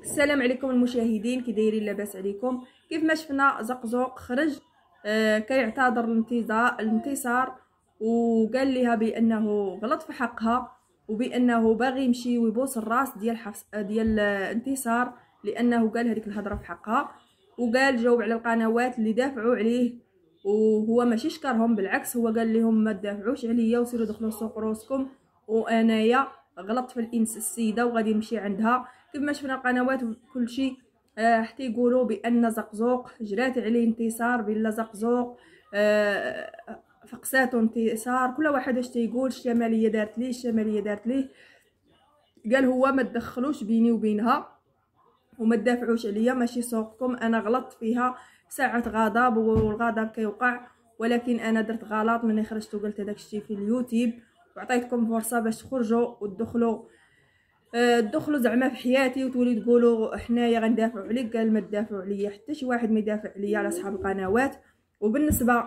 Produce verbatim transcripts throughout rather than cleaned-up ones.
السلام عليكم المشاهدين، كي دايرين؟ لاباس عليكم؟ كيف ما شفنا زقزوق خرج آه كيعتذر الانتظار الانتصار وقال لها بانه غلط في حقها وبانه باغي يمشي ويبوس الراس ديال حفص ديال انتصار لانه قال هذيك الهضره في حقها، وقال جاوب على القنوات اللي دافعوا عليه وهو ماشي شكرهم، بالعكس هو قال لهم ما تدافعوش عليا وسيروا دخلوا سوق روسكم وانايا غلط في الانس السيده وغادي نمشي عندها. كيف ما شفنا القنوات كلشي آه حتى يقولوا بان زقزوق جرات عليه انتصار، بلا زقزوق آه فقساتو انتصار، كل واحد اش تيقول الشماليه دارت ليه الشماليه دارت ليه. قال هو ما تدخلوش بيني وبينها وما تدافعوش عليا، ماشي سوقكم، انا غلطت فيها ساعه غضب والغضب كيوقع، ولكن انا درت غلط ملي خرجت وقلت هذاك الشيء في اليوتيوب وعطيتكم فرصه باش تخرجوا وتدخلوا تدخلوا زعما في حياتي وتولي تقولوا حنايا غندافعوا عليك. قال ما تدافعوا عليا حتى شي واحد ما يدافع عليا على اصحاب القنوات. وبالنسبه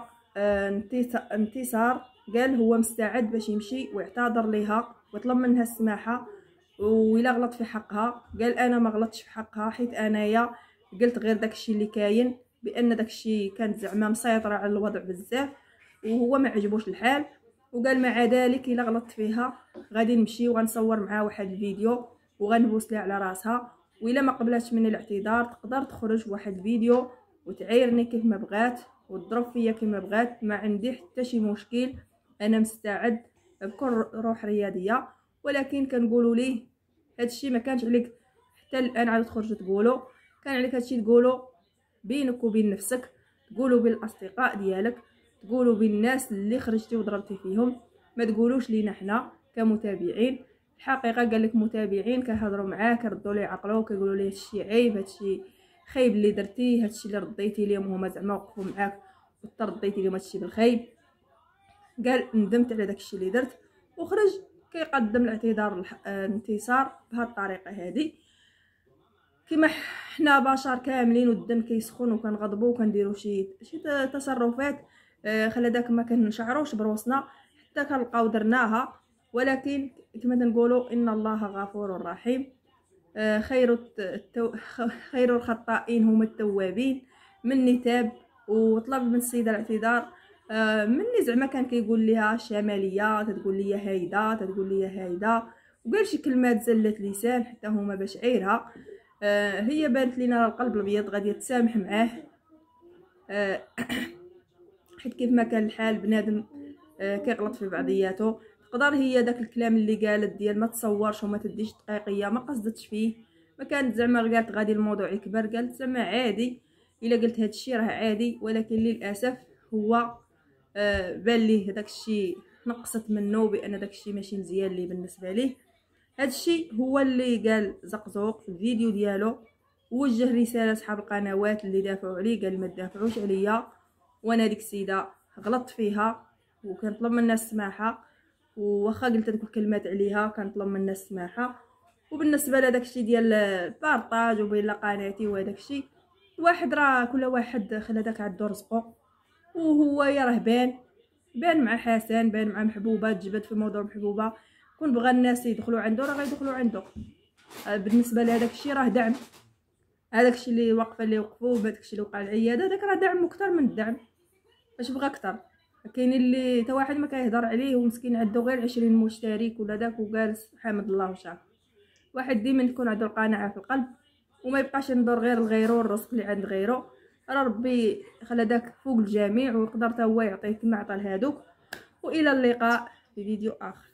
انتصار قال هو مستعد باش يمشي ويعتذر ليها ويطلب منها السماحه وإلا غلط في حقها. قال انا ما غلطتش في حقها حيت انايا قلت غير داكشي اللي كاين، بان داكشي كانت زعما مسيطره على الوضع بزاف وهو ما عجبوش الحال. وقال مع ذلك الا غلطت فيها غادي نمشي وغنصور معها واحد الفيديو وغنبوس لها على راسها، والا ما قبلاتش مني الاعتذار تقدر تخرج بواحد الفيديو وتعايرني كيف ما بغات وتضرب فيا كيف ما بغات، ما عندي حتى شي مشكل، انا مستعد بكل روح رياضيه. ولكن كنقولوا ليه هادشي ما كانش عليك حتى الان عاد تخرجوا تقولوا، كان عليك هادشي تقولوا بينك وبين نفسك، تقولوا بين الاصدقاء ديالك، تقولوا بين الناس اللي خرجتي وضربتي فيهم، ما تقولوش لينا حنا كمتابعين. الحقيقه قال لك متابعين كيهضروا معاه كيردوا ليه عقلو كيقولوا ليه هادشي عيب، هادشي خايب اللي درتي، هادشي اللي رديتي ليهم هما زعما وقفوا معاك وترديتي ليهم هادشي بالخايب. قال ندمت على داكشي اللي درت وخرج كيقدم الاعتذار الانتصار بهذه الطريقه هذه. كما حنا بشر كاملين والدم كيسخن وكنغضبوا وكنديروا شي شي تصرفات خلى داك ما كنشعروش بروسنا حتى كنلقاو درناها، ولكن كما تنقولوا ان الله غفور رحيم. خير التو... خير الخطائين هم التوابين. مني تاب وطلب من السيده الاعتذار مني زعما كان كيقول ليها الشماليه تتقول لي هايده تتقول لي هايده وقال شي كلمات زلت لسان حتى هما باش عيرها. هي بانت لينا القلب الابيض غادي تسامح معاه حيت كيف ما كان الحال بنادم كيغلط في بعضياته. تقدر هي داك الكلام اللي قالت ديال ما تصورش وما تديش دقيقيه ما قصدتش فيه، ما كانت زعما قالت غادي الموضوع يكبر، قالت زعما عادي الا قلت هادشي راه عادي، ولكن للاسف هو بان ليه داكشي نقصت منه بان داكشي ماشي مزيان ليه بالنسبه ليه. هادشي هو اللي قال زقزوق في الفيديو ديالو، ووجه رساله لاصحاب القنوات اللي دافعوا عليه، قال ما تدافعوش عليا وانا ديك السيده غلطت فيها وكنطلب منها السماحه، وواخا قلت هذوك الكلمات عليها كنطلب منها السماحه. وبالنسبه لداك الشيء ديال البارطاج وبين قناتي وهداك الشيء، واحد راه كل واحد خلى داك عندو رزقو، وهو يا راه بان بان مع حسن بان مع محبوبه، تجبد في موضوع محبوبه، كون بغى الناس يدخلوا عنده راه غيدخلوا عنده. بالنسبه لهداك الشيء راه دعم، هذاك الشيء اللي وقف اللي وقفوا هذاك الشيء اللي وقع العياده داك راه دعم اكثر من الدعم، اش بغى اكثر. كاين اللي حتى واحد ما كيهضر عليه ومسكين عنده غير عشرين مشترك ولا داك وجالس حامد الله وشاكر. واحد ديما تكون عنده القناعه في القلب وما يبقاش ينظر غير لغيره الرزق اللي عند غيره، راه ربي خلى داك فوق الجميع ويقدر حتى هو يعطيه كما عطى لهادوك. والى اللقاء في فيديو اخر.